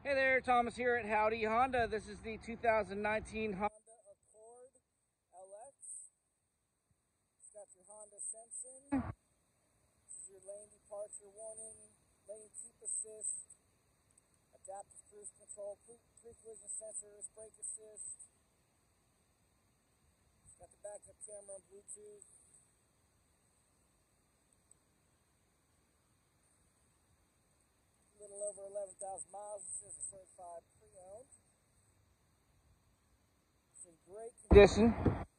Hey there, Thomas here at Howdy Honda. This is the 2019 Honda Accord LX. It's got your Honda Sensing. This is your lane departure warning, lane keep assist, adaptive cruise control, pre-collision sensors, brake assist. It's got the backup camera and Bluetooth. A little over 11,000 miles. This is a certified pre-owned. It's in great condition.